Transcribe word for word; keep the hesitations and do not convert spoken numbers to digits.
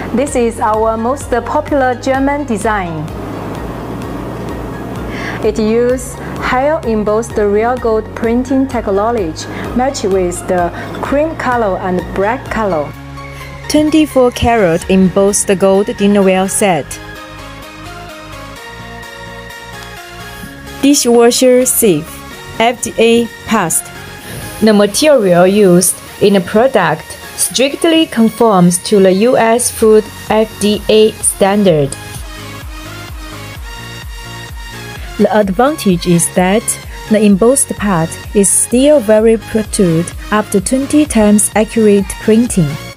This is our most popular German design. It uses high embossed real gold printing technology matched with the cream color and black color. twenty-four karat embossed gold dinnerware set. Dishwasher sieve, F D A passed. The material used in the product strictly conforms to the U S Food F D A standard. The advantage is that the embossed part is still very protrude after twenty times accurate printing.